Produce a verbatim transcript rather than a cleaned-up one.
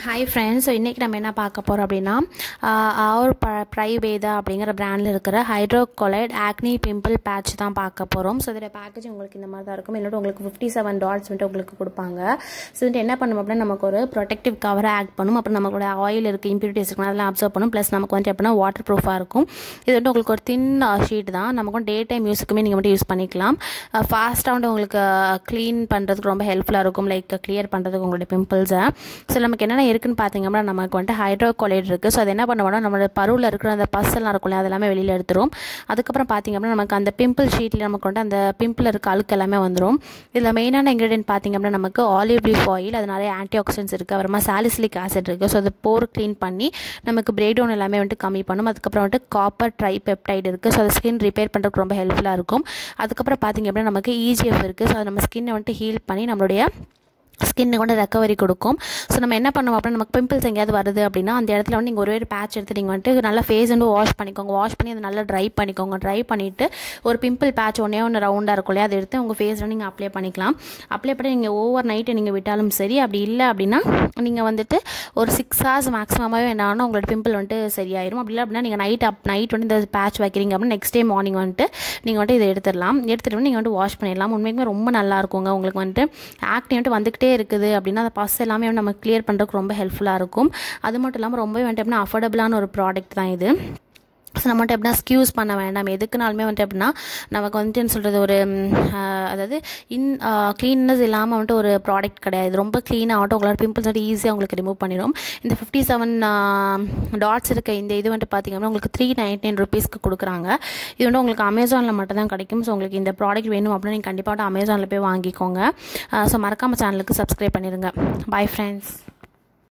Hi friends, so இன்னைக்கு நம்ம என்ன பார்க்க போறோம் அப்படினா Aurr Priveda அப்படிங்கற பிராண்ட்ல இருக்கிற ஹைட்ரோகோலைட் ஆக்னி பிம்பிள் பேட்ச் தான் பார்க்க போறோம். சோ இதோட பேக்கேஜ் உங்களுக்கு இந்த மாதிரி தான் இருக்கும். இன்னொரு உங்களுக்கு fifty-seven டாட்ஸ் வந்து உங்களுக்கு கொடுப்பாங்க. சோ இது என்ன பண்ணும் அப்படினா நமக்கு ஒரு ப்ரொடெக்டிவ் கவர் ஆக்ட் பண்ணும். அப்புறம் நமக்கு ஆயில் இருக்கு, இம்பியூரிட்டிஸ் இருக்கு, அதெல்லாம் அப்சர்வ் பண்ணும். ப்ளஸ் நமக்கு வந்து எப்படினா வாட்டர் ப்ரூஃபா இருக்கும். இது வந்து உங்களுக்கு ஒரு thin ஷீட் தான். நமக்கு டே டைம் யூஸ்க்குமே நீங்க மட்டும் யூஸ் பண்ணிக்கலாம். ஃபாஸ்டா வந்து உங்களுக்கு க்ளீன் பண்றதுக்கு ரொம்ப ஹெல்ப்ஃபுல்லா இருக்கும். லைக் கிளியர் பண்றதுக்கு உங்களுடைய பிம்பிள்ஸ். சோ நமக்கு என்ன இருக்குன்னு பாத்தீங்கன்னா நமக்கு வந்து ஹைட்ரோகோலைட் இருக்கு. சோ அது என்ன பண்ணுவோம்னா நம்ம பருவுல இருக்கிற அந்த பஸ் எல்லாம் இருக்கும்ல அதெல்லாம் வெளியில எடுத்துரும். அதுக்கு அப்புறம் பாத்தீங்கன்னா நமக்கு அந்த பிம்பிள் ஷீட்ல நமக்கு வந்து அந்த பிம்பிள் இருக்க அழுக்கு எல்லாமே வந்துரும். இதுல மெயினான இன்கிரிடியன்ட் பாத்தீங்கன்னா நமக்கு ஆலிவ் லீஃப் ஆயில், அது நிறைய ஆன்டி ஆக்சிடென்ட்ஸ் இருக்கு. அப்புறமா சாலிசிலிக் ஆசிட் இருக்கு. சோ அது போர் க்ளீன் பண்ணி நமக்கு பிரேக் டவுன் எல்லாமே வந்து கம்மி பண்ணும். அதுக்கு அப்புறம் வந்து காப்பர் ட்ரைபெப்டைட் இருக்கு. சோ அது ஸ்கின் ரிப்பேர் பண்றதுக்கு ரொம்ப ஹெல்ப்ஃபுல்லா இருக்கும். அதுக்கு அப்புறம் பாத்தீங்க அப்படினா நமக்கு E G F இருக்கு. சோ அது நம்ம ஸ்கின்னை வந்து ஹீல் பண்ணி நம்மளுடைய ஸ்கின்னை கொண்டு ரெக்கவரி கொடுக்கும். ஸோ நம்ம என்ன பண்ணுவோம் அப்படின்னா நமக்கு பிம்பிள்ஸ் எங்கேயாவது வருது அப்படின்னா அந்த இடத்துல வந்து நீங்கள் ஒரே ஒரு பேட்ச் எடுத்து நீங்கள் வந்துட்டு நல்லா ஃபேஸ் வந்து வாஷ் பண்ணிக்கோங்க. வாஷ் பண்ணி அதை நல்லா ட்ரை பண்ணிக்கோங்க. ட்ரை பண்ணிவிட்டு ஒரு பிம்பிள் பேட்ச் ஒன்றே ஒன்று ரவுண்டாக இருக்கும் இல்லையா, அதை எடுத்து உங்கள் ஃபேஸில் நீங்கள் அப்ளை பண்ணிக்கலாம். அப்ளை பண்ணி நீங்கள் ஓவர் நைட்டு நீங்கள் விட்டாலும் சரி, அப்படி இல்லை அப்படின்னா நீங்கள் வந்துட்டு ஒரு சிக்ஸ் ஹவர்ஸ் மேக்ஸிமமாகவே என்ன ஆகணும் உங்களோட பிம்பிள் வந்துட்டு சரியாயிரும். அப்படி இல்லை அப்படின்னா நீங்கள் நைட் அப் நைட் வந்து இந்த பேட்ச் வைக்கிறீங்க அப்படின்னா நெக்ஸ்ட் டே மார்னிங் வந்துட்டு நீங்கள் வந்துட்டு இதை எடுத்துடலாம். எடுத்துகிட்டு நீங்கள் வந்துட்டு வாஷ் பண்ணிடலாம். உண்மைக்குமே ரொம்ப நல்லா இருக்குங்க. உங்களுக்கு வந்துட்டு ஆக்னி வந்துட்டு வந்துக்கிட்டே இருக்குது அப்படின்னா அந்த பஸ் எல்லாமே நம்ம கிளியர் பண்ணுறதுக்கு ரொம்ப ஹெல்ப்ஃபுல்லாக இருக்கும். அது மட்டும் இல்லாமல் ரொம்பவே வந்துட்டு எப்படின்னா அஃபோர்டபுளான ஒரு ப்ராடக்ட் தான் இது. ஸோ நம்ம வந்துட்டு எப்படின்னா ஸ்கியூஸ் பண்ண வேண்டாம். எதுக்குனாலுமே வந்துட்டு எப்படின்னா நமக்கு வந்துட்டு என்ன சொல்கிறது ஒரு அதாவது இன் க்ளீன்னஸ் இல்லாமல் வந்துட்டு ஒரு ப்ராடக்ட் கிடையாது. ரொம்ப க்ளீனாக வந்துட்டு உங்களோட பிம்பிள்ஸ் வந்துட்டு ஈஸியாக உங்களுக்கு ரிமூவ் பண்ணிடும். இந்த ஃபிஃப்டி செவன் டாட்ஸ் இருக்க இந்த இது வந்துட்டு பார்த்தீங்கன்னா உங்களுக்கு த்ரீ நைன்டி நைன் ருபீஸ்க்கு கொடுக்குறாங்க. இது வந்து உங்களுக்கு அமேசானில் மட்டும் தான் கிடைக்கும். ஸோ உங்களுக்கு இந்த ப்ராடக்ட் வேணும் அப்படின்னா நீங்கள் கண்டிப்பாக அமேசானில் போய் வாங்கிக்கோங்க. ஸோ மறக்காமல் சேனலுக்கு சப்ஸ்கிரைப் பண்ணிடுங்க. Bye friends.